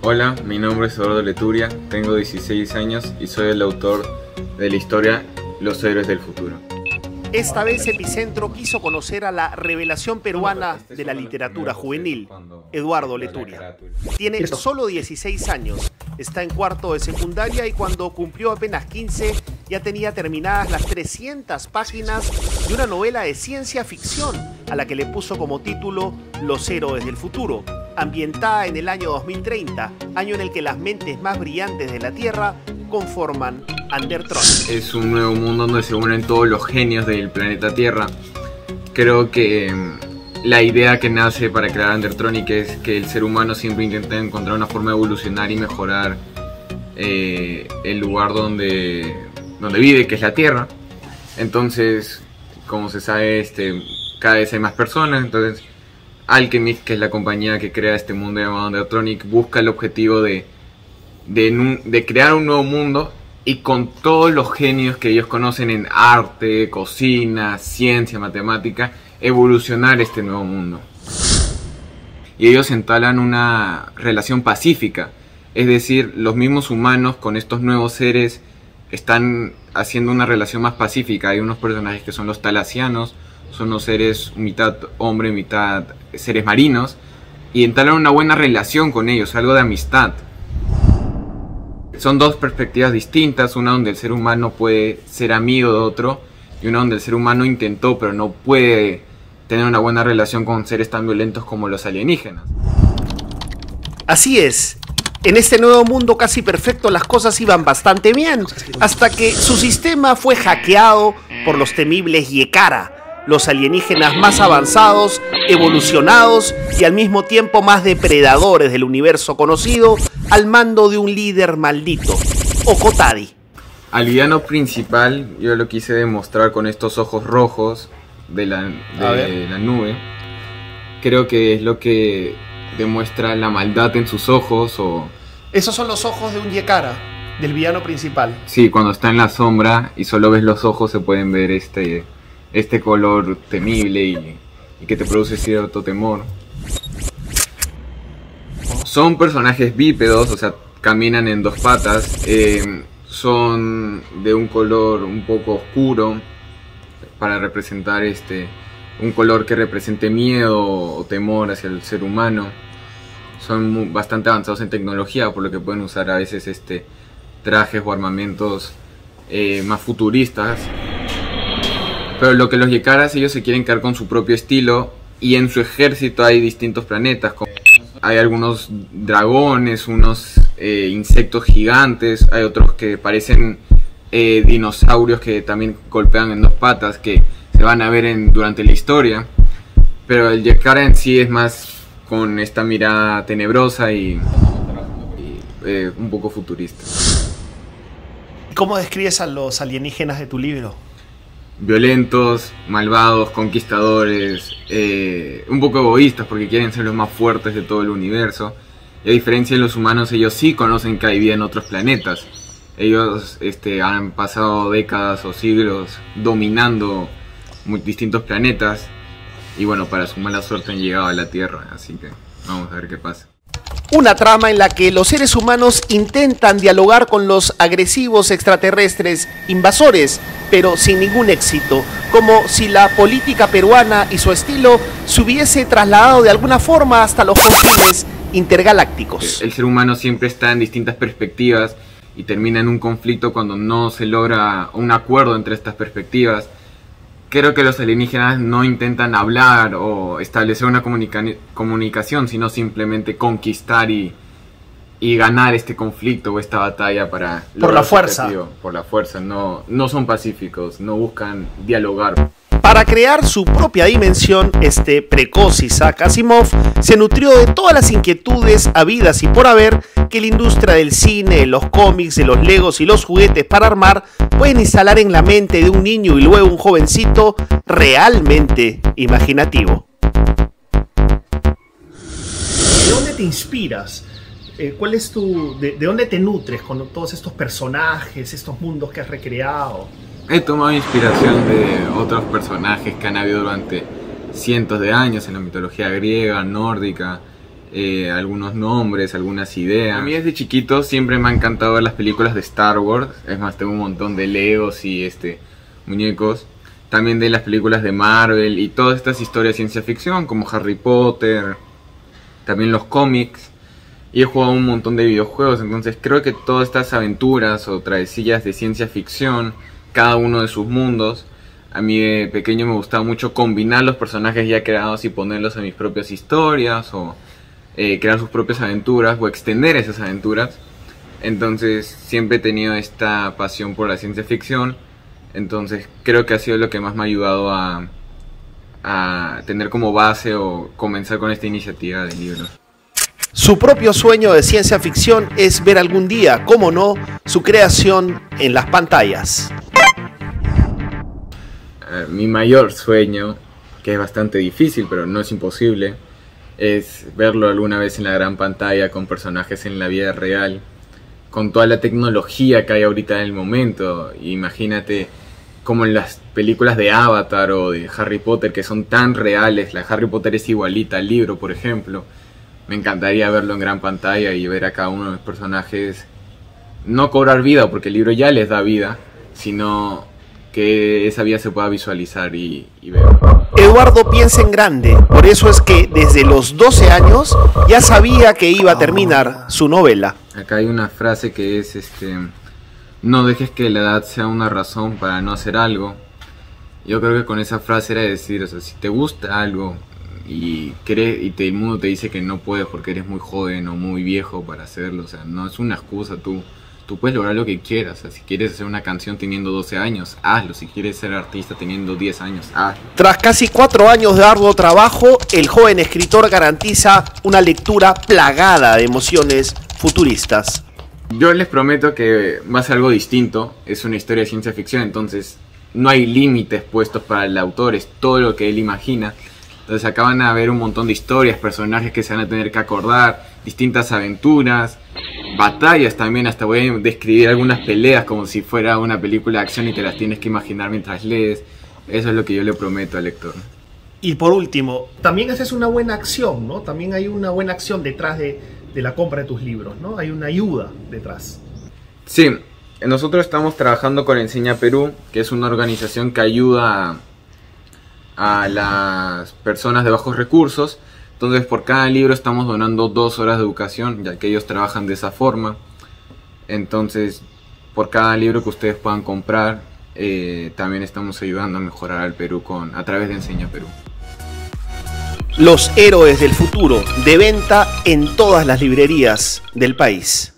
Hola, mi nombre es Eduardo Leturia, tengo 16 años y soy el autor de la historia Los Héroes del Futuro. Esta vez Epicentro quiso conocer a la revelación peruana de la literatura juvenil, Eduardo Leturia. Tiene solo 16 años, está en cuarto de secundaria y cuando cumplió apenas 15 ya tenía terminadas las 300 páginas de una novela de ciencia ficción a la que le puso como título Los Héroes del Futuro, ambientada en el año 2030, año en el que las mentes más brillantes de la Tierra conforman Andertron. Es un nuevo mundo donde se unen todos los genios del planeta Tierra. Creo que la idea que nace para crear Andertronic es que el ser humano siempre intenta encontrar una forma de evolucionar y mejorar el lugar donde vive, que es la Tierra. Entonces, como se sabe, cada vez hay más personas. Entonces, Alchemist, que es la compañía que crea este mundo llamado Andertronic, busca el objetivo de crear un nuevo mundo y con todos los genios que ellos conocen en arte, cocina, ciencia, matemática, evolucionar este nuevo mundo. Y ellos entalan una relación pacífica, es decir, los mismos humanos con estos nuevos seres están haciendo una relación más pacífica. Hay unos personajes que son los talasianos, son unos seres mitad hombre, mitad seres marinos, y entalan una buena relación con ellos, algo de amistad. Son dos perspectivas distintas, una donde el ser humano puede ser amigo de otro y una donde el ser humano intentó pero no puede tener una buena relación con seres tan violentos como los alienígenas. Así es, en este nuevo mundo casi perfecto las cosas iban bastante bien, hasta que su sistema fue hackeado por los temibles Yekara, los alienígenas más avanzados, evolucionados y al mismo tiempo más depredadores del universo conocido, al mando de un líder maldito, Okotadi. Al villano principal yo lo quise demostrar con estos ojos rojos de la nube. Creo que es lo que demuestra la maldad en sus ojos. Esos son los ojos de un Yekara, del villano principal. Sí, cuando está en la sombra y solo ves los ojos se pueden ver este color temible y que te produce cierto temor. Son personajes bípedos, o sea, caminan en dos patas, son de un color un poco oscuro para representar un color que represente miedo o temor hacia el ser humano. Son bastante avanzados en tecnología, por lo que pueden usar a veces trajes o armamentos más futuristas. Pero lo que los Yekaras, ellos se quieren quedar con su propio estilo y en su ejército hay distintos planetas. Hay algunos dragones, unos insectos gigantes, hay otros que parecen dinosaurios que también golpean en dos patas, que se van a ver durante la historia. Pero el Yekara en sí es más con esta mirada tenebrosa y un poco futurista. ¿Cómo describes a los alienígenas de tu libro? Violentos, malvados, conquistadores, un poco egoístas porque quieren ser los más fuertes de todo el universo. Y a diferencia de los humanos, ellos sí conocen que hay vida en otros planetas. Ellos han pasado décadas o siglos dominando distintos planetas. Y bueno, para su mala suerte han llegado a la Tierra, así que vamos a ver qué pasa. Una trama en la que los seres humanos intentan dialogar con los agresivos extraterrestres invasores, pero sin ningún éxito, como si la política peruana y su estilo se hubiese trasladado de alguna forma hasta los confines intergalácticos. El ser humano siempre está en distintas perspectivas y termina en un conflicto cuando no se logra un acuerdo entre estas perspectivas. Creo que los alienígenas no intentan hablar o establecer una comunicación, sino simplemente conquistar y ganar este conflicto o esta batalla para por la fuerza. Por la fuerza, no son pacíficos, no buscan dialogar. Para crear su propia dimensión, este precoz Isaac Asimov se nutrió de todas las inquietudes habidas y por haber que la industria del cine, de los cómics, de los legos y los juguetes para armar pueden instalar en la mente de un niño y luego un jovencito realmente imaginativo. ¿De dónde te inspiras? ¿Cuál es de dónde te nutres con todos estos personajes, estos mundos que has recreado? He tomado inspiración de otros personajes que han habido durante cientos de años en la mitología griega, nórdica, algunos nombres, algunas ideas. A mí desde chiquito siempre me han encantado las películas de Star Wars. Es más, tengo un montón de Legos y muñecos. También de las películas de Marvel y todas estas historias de ciencia ficción como Harry Potter. También los cómics. Y he jugado un montón de videojuegos. Entonces creo que todas estas aventuras o travesías de ciencia ficción, cada uno de sus mundos, a mí de pequeño me gustaba mucho combinar los personajes ya creados y ponerlos en mis propias historias o crear sus propias aventuras o extender esas aventuras. Entonces siempre he tenido esta pasión por la ciencia ficción. Entonces creo que ha sido lo que más me ha ayudado a tener como base o comenzar con esta iniciativa de libros. Su propio sueño de ciencia ficción es ver algún día, cómo no, su creación en las pantallas. Mi mayor sueño, que es bastante difícil pero no es imposible, es verlo alguna vez en la gran pantalla con personajes en la vida real, con toda la tecnología que hay ahorita en el momento. Imagínate como en las películas de Avatar o de Harry Potter, que son tan reales. La Harry Potter es igualita al libro, por ejemplo. Me encantaría verlo en gran pantalla y ver a cada uno de los personajes no cobrar vida, porque el libro ya les da vida, sino que esa vida se pueda visualizar y ver. Eduardo piensa en grande, por eso es que desde los 12 años ya sabía que iba a terminar su novela. Acá hay una frase que es no dejes que la edad sea una razón para no hacer algo. Yo creo que con esa frase era decir, o sea, si te gusta algo y el mundo te dice que no puedes porque eres muy joven o muy viejo para hacerlo, o sea, no es una excusa. Tú puedes lograr lo que quieras. O sea, si quieres hacer una canción teniendo 12 años, hazlo. Si quieres ser artista teniendo 10 años, hazlo. Tras casi 4 años de arduo trabajo, el joven escritor garantiza una lectura plagada de emociones futuristas. Yo les prometo que va a ser algo distinto. Es una historia de ciencia ficción, entonces no hay límites puestos para el autor. Es todo lo que él imagina. Entonces acá van a ver un montón de historias, personajes que se van a tener que acordar, distintas aventuras, batallas también. Hasta voy a describir algunas peleas como si fuera una película de acción y te las tienes que imaginar mientras lees. Eso es lo que yo le prometo al lector. Y por último, también haces una buena acción, ¿no? También hay una buena acción detrás de la compra de tus libros, ¿no? Hay una ayuda detrás. Sí, nosotros estamos trabajando con Enseña Perú, que es una organización que ayuda a las personas de bajos recursos. Entonces por cada libro estamos donando 2 horas de educación, ya que ellos trabajan de esa forma. Entonces por cada libro que ustedes puedan comprar, también estamos ayudando a mejorar al Perú a través de Enseña Perú. Los héroes del futuro, de venta en todas las librerías del país.